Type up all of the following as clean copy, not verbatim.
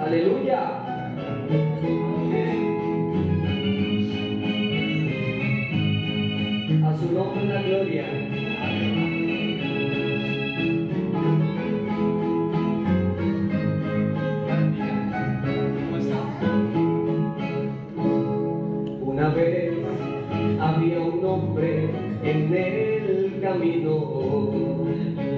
Aleluya. A su nombre la gloria. Una vez había un hombre en el camino,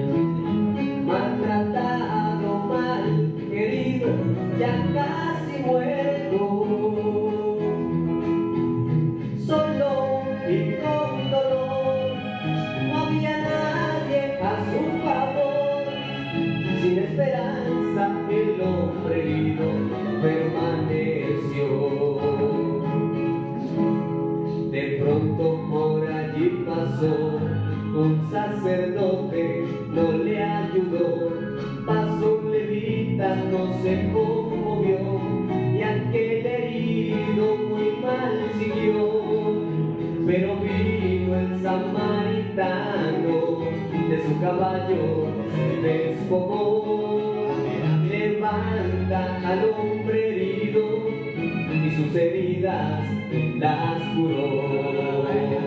maltratado, mal herido, ya casi muerto, solo y con dolor, no había nadie a su favor, sin esperanza el hombre herido permaneció. De pronto por allí pasó un sacerdote, no le ayudó, pasó un levita, no se conmovió, y aquel herido muy mal siguió. Pero vino el samaritano, de su caballo se despojó, levanta al hombre herido y sus heridas las curó.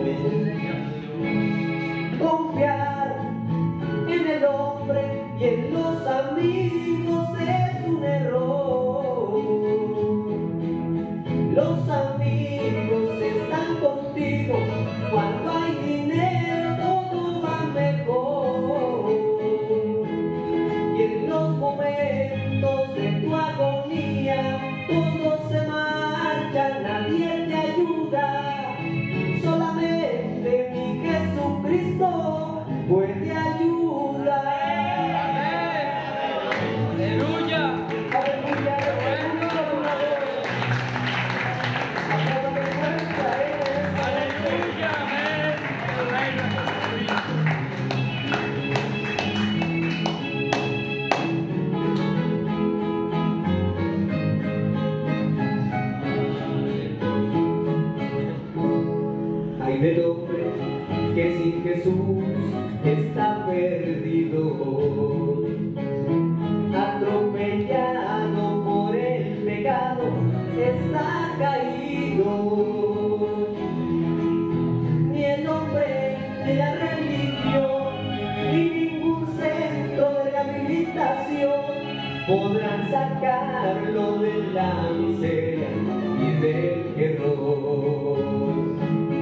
Confiar en el hombre y en los amigos es un error. Los amigos están contigo cuando hay dinero, todo va mejor. Y en los momentos de tu agonía, todos se marchan, nadie te ayuda. Solamente mi Jesucristo puede ayudar. ¡Aleluya! ¡Aleluya! ¡Aleluya! Ay del hombre que sin Jesús está perdido, atropellado por el pecado, está caído. Ni el hombre ni la religión, ni ningún centro de rehabilitación podrán sacarlo de la miseria y del error.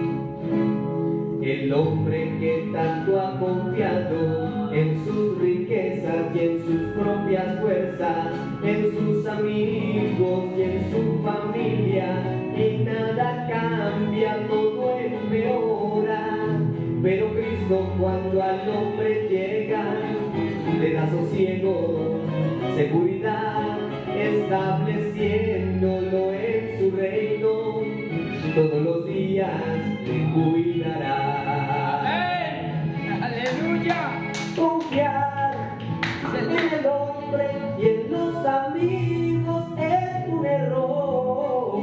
El hombre que tanto ha confiado en sus riquezas y en sus propias fuerzas, en sus amigos y en su familia, y nada cambia, todo empeora. Pero Cristo cuando al hombre llega, le da sosiego, seguridad, estableciéndolo en su reino, todos los días le cuidará. ¡Aleluya! Confiar en el hombre y en los amigos es un error.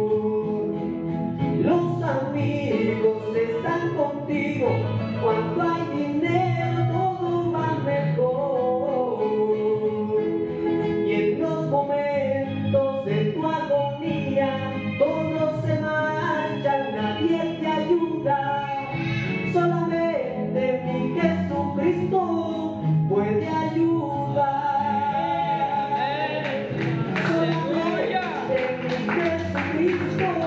Los amigos están contigo cuando hay dinero, todo va mejor. Y en los momentos de tu agonía, todos se marchan, nadie te ayuda. Solamente mi Jesucristo puede ayudar. Solamente mi Jesucristo